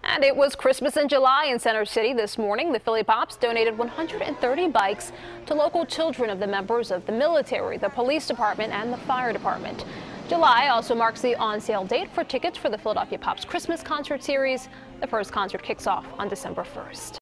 And it was Christmas in July in Center City this morning. The Philly Pops donated 130 bikes to local children of the members of the military, the police department, and the fire department. July also marks the on-sale date for tickets for the Philadelphia Pops Christmas concert series. The first concert kicks off on December 1st.